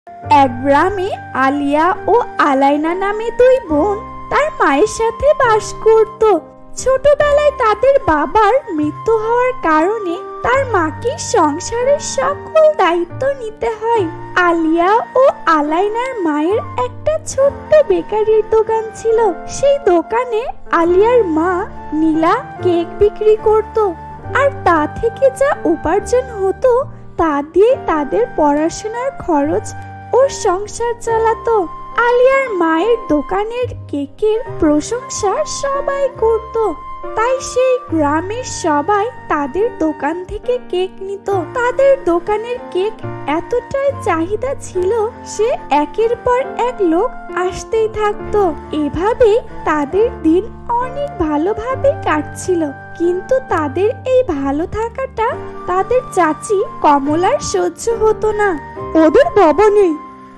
এক গ্রামে আলিয়া ও আলাইনা নামে দুই বোন তার মায়ের সাথে বাস করত। ছোটবেলায় তাদের বাবার মৃত্যু হওয়ার কারণে তার মাকে সংসারের সকল দায়িত্ব নিতে হয়। আলিয়া ও আলাইনার মায়ের একটা ছোট্ট বেকারির দোকান ছিল। সেই দোকানে আলিয়ার মা নীলা কেক বিক্রি করত, আর তা থেকে যা উপার্জন হতো তা দিয়ে তাদের পড়াশোনার খরচ ও সংসার চালাতো। আলিয়ার মায়ের দোকানের কেকের প্রশংসা সবাই করত, তাই সেই গ্রামের সবাই তাদের দোকান থেকে কেক নিত। তাদের দোকানের কেক এতটাই চাহিদা ছিল সে একের পর এক লোক আসতেই থাকতো। এভাবেই তাদের দিন অনেক ভালোভাবে কাটছিল। কিন্তু তাদের এই ভালো থাকাটা তাদের চাচি কমলার সহ্য হতো না। ওদের বাবা নেই,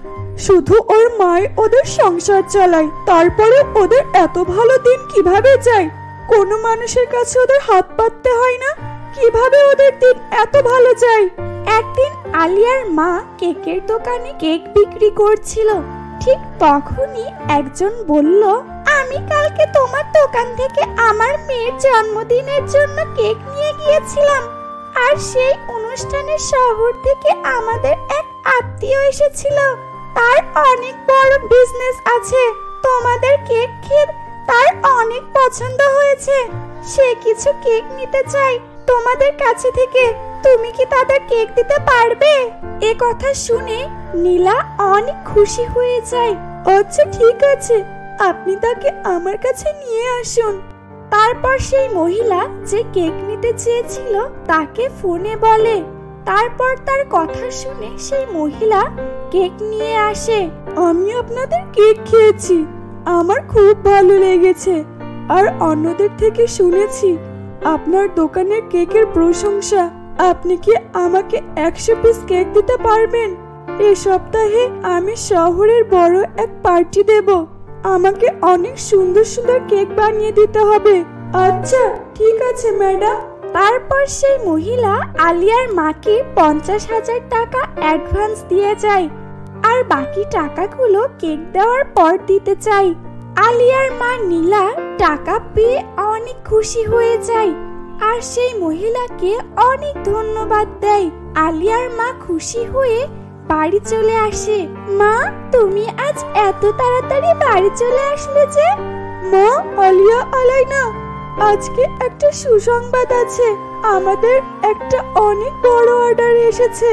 শুধু ওর মায় ওদের সংসার চালায়, তারপরে ওদের এত ভালো দিন কিভাবে যায়? কোনো মানুষের কাছে ওদের হাত পাততে হয় না, কিভাবে ওদের দিন এত ভালো যায়? একদিন আলিয়ার মা কেকের দোকানে কেক বিক্রি করছিল। ঠিক তখনই একজন বলল, আমি কালকে তোমার দোকান থেকে আমার মেয়ের জন্মদিনের জন্য কেক নিয়ে গিয়েছিলাম, আর সেই অনুষ্ঠানের শহর থেকে আমাদের এক আত্মীয় এসেছিল। তার অনেক বড় বিজনেস আছে। তোমাদের কেক খেয়ে তার অনেক পছন্দ হয়েছে। সে কিছু কেক নিতে চাই তোমাদের কাছে থেকে। তুমি কি তাদের কেক দিতে পারবে? এ কথা শুনে নীলা অনেক খুশি হয়ে যায়। আচ্ছা ঠিক আছে, আপনি তাকে আমার কাছে নিয়ে আসুন। তারপর সেই মহিলা যে কেক নিতে চেয়েছিল তাকে ফোনে বলে। তারপর তার কথা শুনে সেই মহিলা কেক নিয়ে আসে। আমি আপনাদের কেক খেয়েছি, আমার খুব ভালো লেগেছে, আর অন্যদের থেকে শুনেছি আপনার দোকানের কেকের প্রশংসা। আপনি কি আমাকে 100 পিস কেক দিতে পারবেন? এ সপ্তাহে আমি শহরের বড় এক পার্টি দেব, আমাকে অনেক সুন্দর সুন্দর কেক বানিয়ে দিতে হবে। আচ্ছা ঠিক আছে ম্যাডাম। তারপর সেই মহিলা আলিয়ার মাকে 50,000 টাকা অ্যাডভান্স দিয়ে যায়, আর বাকি টাকাগুলো কেক দেওয়ার পর দিতে চাই। আলিয়ার মা নীলা টাকা পেয়ে অনেক খুশি হয়ে যায়, আর সেই মহিলাকে অনেক ধন্যবাদ দেয়। আলিয়ার মা খুশি হয়ে বাড়ি চলে আসে। মা, তুমি আজ এত তাড়াতাড়ি বাড়ি চলে আসলে যে? মা, আলিয়া, আলাইনা, আজকে একটা সুসংবাদ আছে। আমাদের একটা অনেক বড় অর্ডার এসেছে।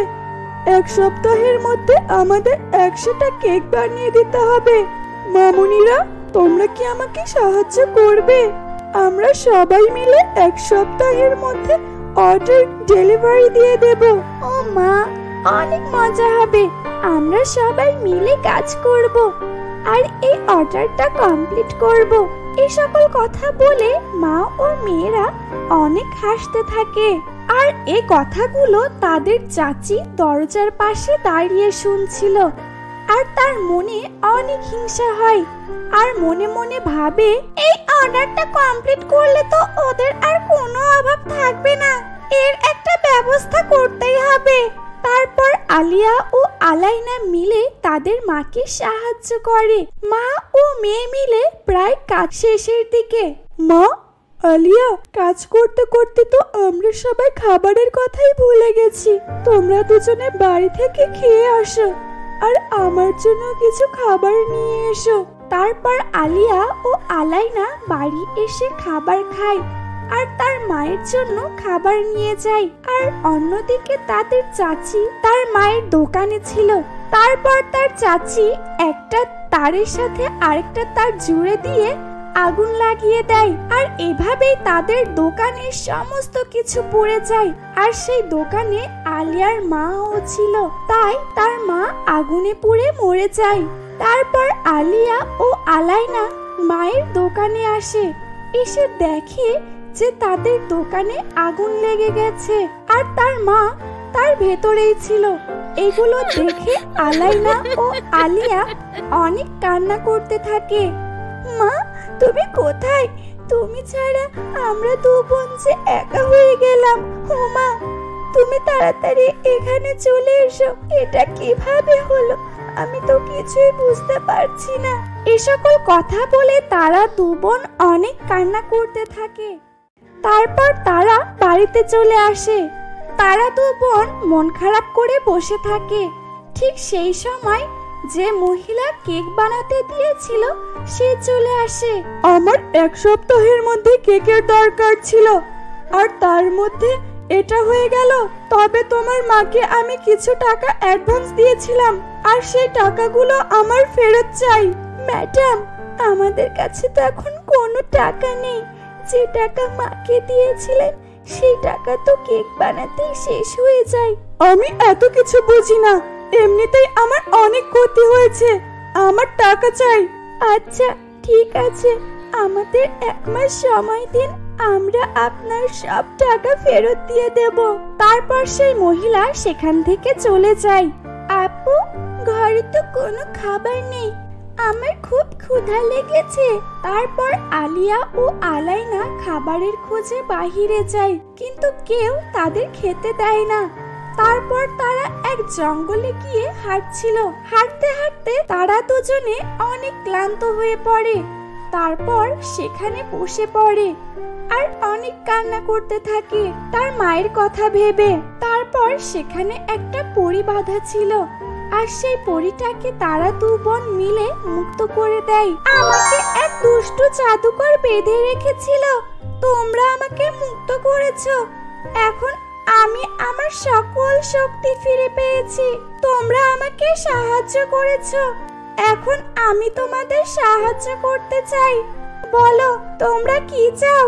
1 সপ্তাহের মধ্যে আমাদের 100টা কেক বানিয়ে দিতে হবে। মামুনিরা, তোমরা কি আমাকে সাহায্য করবে? আমরা সবাই মিলে 1 সপ্তাহের মধ্যে অর্ডার ডেলিভারি দিয়ে দেব। ও মা, অনেক মজা হবে। আমরা সবাই মিলে কাজ করব আর এই অর্ডারটা কমপ্লিট করব। এই সকল কথা বলে মা ও মেয়েরা অনেক হাসতে থাকে। আর এই কথাগুলো তাদের চাচি দরজার পাশে দাঁড়িয়ে শুনছিল, আর তার মনে অনেক হিংসা হয়, আর মনে মনে ভাবে, এই অর্ডারটা কমপ্লিট করলে তো ওদের আর কোনো অভাব থাকবে না। এর একটা ব্যবস্থা করতেই হবে। তারপর আলিয়া ও আলাইনা মিলে তাদের মাকে সাহায্য করে। মা ও মেয়ে মিলে প্রায় কাজ শেষের দিকে। মা, আলিয়া, কাজ করতে করতে তো আমরা সবাই খাবারের কথাই ভুলে গেছি। তোমরা দুজনে বাড়ি থেকে খেয়ে আসো, আর আমার জন্য কিছু খাবার নিয়ে এসো। তারপর আলিয়া ও আলাইনা বাড়ি এসে খাবার খায়, আর তার মায়ের জন্য খাবার নিয়ে যায়। আর অন্যদিকে তাদের চাচি তার মায়ের দোকানে ছিল। তারপর তার চাচি একটা তারের সাথে আরেকটা তার জুড়ে দিয়ে আগুন লাগিয়ে দেয়, আর এভাবেই তাদের দোকানের সমস্ত কিছু পুড়ে যায়। আর সেই দোকানে আলিয়ার মাও ছিল, তাই তার মা আগুনে পুড়ে মরে যায়। তারপর আলিয়া ও আলাইনা মায়ের দোকানে আসে। এসে দেখে যে তাদের দোকানে আগুন লেগে গেছে, আর তার মা তার ভেতরেই ছিল। এগুলো দেখে আলাইনা ও আলিয়া অনেক কান্না করতে থাকে। মা, তুমি কোথায়? তুমি ছাড়া আমরা দু বোন যে একা হয়ে গেলাম। ও মা, তুমি তাড়াতাড়ি এখানে চলে এসো। এটা কিভাবে হলো? আমি তো কিছুই বুঝতে পারছি না। এ সকল কথা বলে তারা দু বোন অনেক কান্না করতে থাকে। তারপর তারা বাড়িতে চলে আসে। তারা দু বোন মন খারাপ করে বসে থাকে। ঠিক সেই সময় যে মহিলা কেক বানাতে দিয়েছিল সে চলে আসে। আমার 1 সপ্তাহের মধ্যে কেকের দরকার ছিল, আর তার মধ্যে এটা হয়ে গেল। তবে তোমার মাকে আমি কিছু টাকা অ্যাডভান্স দিয়েছিলাম, আর সেই টাকাগুলো আমার ফেরত চাই। ম্যাডাম, আমাদের কাছে তো এখন কোনো টাকা নেই। যে টাকা মাকে দিয়েছিলেন সেই টাকা তো কেক বানাতেই শেষ হয়ে যায়। আমি এত কিছু বুঝি না, এমনিতেই আমার অনেক ক্ষতি হয়েছে, আমার টাকা চাই। আচ্ছা ঠিক আছে, আমাদের 1 মাস সময় দিন, আমরা আপনার সব টাকা ফেরত দিয়ে দেব। তারপর সেই মহিলা সেখান থেকে চলে যায়। আপু, ঘরে তো কোনো খাবার নেই, আমার খুব ক্ষুধা লেগেছে। তারপর আলিয়া ও আলাইনা খাবারের খোঁজে বাহিরে যায়, কিন্তু কেউ তাদের খেতে দেয় না। তারপর তারা এক জঙ্গলে গিয়ে হাঁটছিল। হাঁটতে হাঁটতে তারা দুজনে অনেক ক্লান্ত হয়ে পড়ে। তারপর সেখানে বসে পড়ে আর অনেক কান্না করতে থাকে তার মায়ের কথা ভেবে। তারপর সেখানে একটা পরী বাঁধা ছিল, আর সেই পরীটাকে তারা দু বোন মিলে মুক্ত করে দেয়। আমাকে এক দুষ্টু জাদুকর বেঁধে রেখেছিল, তোমরা আমাকে মুক্ত করেছো। এখন আমি আমার সকল শক্তি ফিরে পেয়েছি, তোমরা আমাকে সাহায্য করেছো। এখন আমি তোমাদের সাহায্য করতে চাই, বলো তোমরা কি চাও?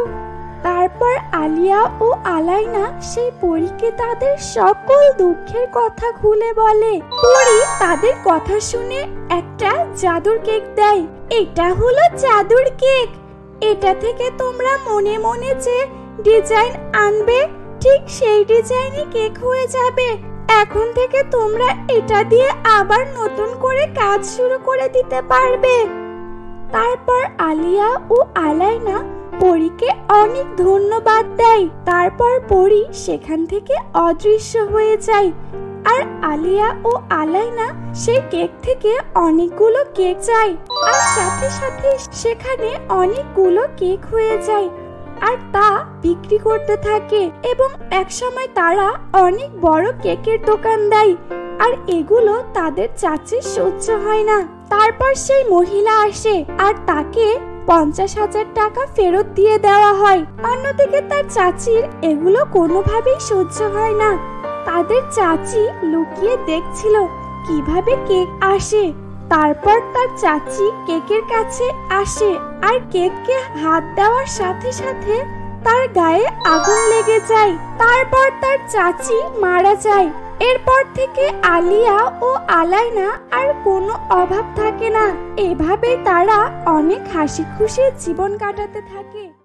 তারপর আলিয়া ও আলাইনা সেই পরীকে তাদের সকল দুঃখের কথা খুলে বলে। পরী তাদের কথা শুনে একটা জাদুর কেক দেয়। এটা হলো জাদুর কেক, এটা থেকে তোমরা মনে মনে যে ডিজাইন আনবে ঠিক সেই ডিজাইনে কেক হয়ে যাবে। এখন থেকে তোমরা এটা দিয়ে আবার নতুন করে কাজ শুরু করে দিতে পারবে। তারপর আলিয়া ও আলাইনা পরীকে অনেক ধন্যবাদ দেয়। তারপর পরী সেখান থেকে অদৃশ্য হয়ে যায়, আর আলিয়া ও আলাইনা সেই কেক থেকে অনেকগুলো কেক চায়, আর সাথে সাথে সেখানে অনেকগুলো কেক হয়ে যায়, আর তা বিক্রি করতে থাকে। এবং একসময় তারা অনেক বড় কেকের দোকান দেয়, আর এগুলো তাদের চাচির সহ্য হয় না। তারপর সেই মহিলা আসে আর তাকে 50,000 টাকা ফেরত দিয়ে দেওয়া হয়। অন্যদিকে তার চাচির এগুলো কোনোভাবেই সহ্য হয় না। তাদের চাচি লুকিয়ে দেখছিল কিভাবে কেক আসে। তারপর তার চাচি কেকের কাছে আসে, আর কেককে হাত দেওয়ার সাথে সাথে তার গায়ে আগুন লেগে যায়। তারপর তার চাচি মারা যায়। এরপর থেকে আলিয়া ও আলাইনা আর কোনো অভাব থাকে না। এভাবে তারা অনেক হাসি খুশি জীবন কাটাতে থাকে।